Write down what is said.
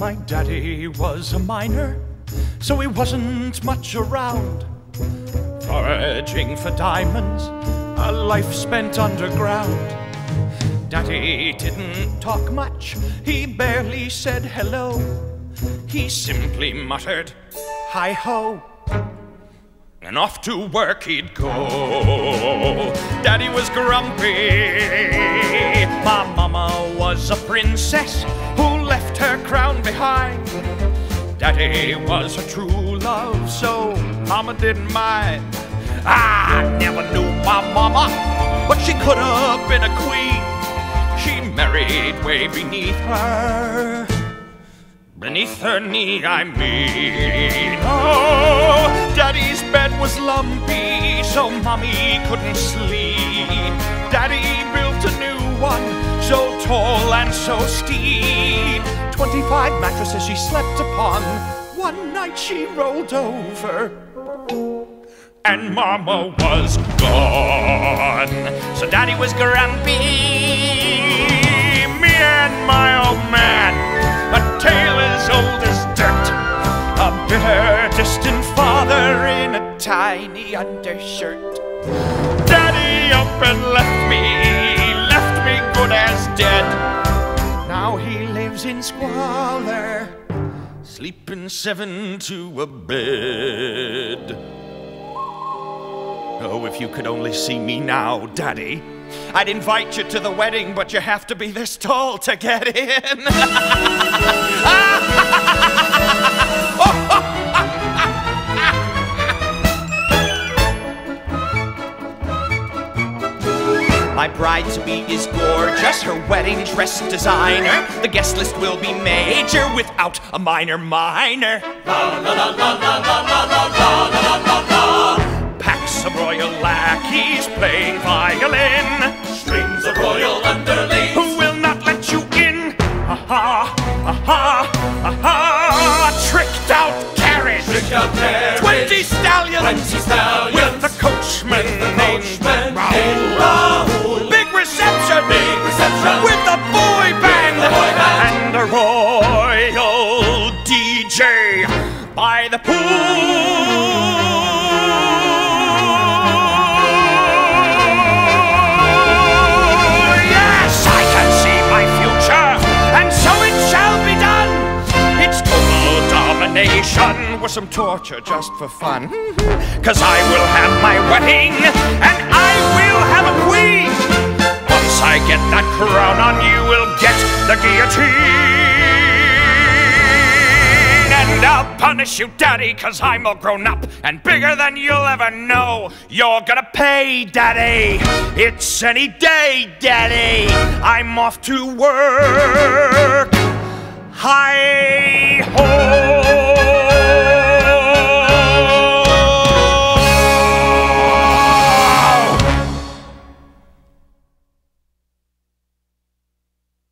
My daddy was a miner, so he wasn't much around, foraging for diamonds, a life spent underground. Daddy didn't talk much, he barely said hello. He simply muttered, "Hi-ho," and off to work he'd go. Daddy was grumpy. My mama was a princess who left her crown behind. Daddy was a true love, so mama didn't mind. I never knew my mama, but she could have been a queen. She married way beneath her. Beneath her knee, I mean. Oh, Daddy's bed was lumpy, so Mommy couldn't sleep. Daddy built a new one, so tall and so steep. 25 mattresses she slept upon. One night she rolled over, and Mama was gone. So Daddy was grumpy. Me and my old man, a tale as old as dirt, a bitter, distant father in a tiny undershirt. Daddy up and left me good as dead. Now he lives in squalor, sleeping 7 to a bed. Oh, if you could only see me now, Daddy. I'd invite you to the wedding, but you have to be this tall to get in. My bride-to-be is gorgeous, her wedding dress designer. The guest list will be major without a minor. Packs of royal lackeys playing violin, Strings of royal underlings who will not let you in. Aha, aha, aha. Tricked out carriage, 20 stallions, with the coachman named Raoul. Big reception with the boy band, and a royal DJ by the pool. With some torture just for fun. 'Cause I will have my wedding, and I will have a queen. Once I get that crown on, you will get the guillotine. And I'll punish you, Daddy, 'cause I'm all grown up and bigger than you'll ever know. You're gonna pay, Daddy. It's any day, Daddy. I'm off to work. Hi-ho!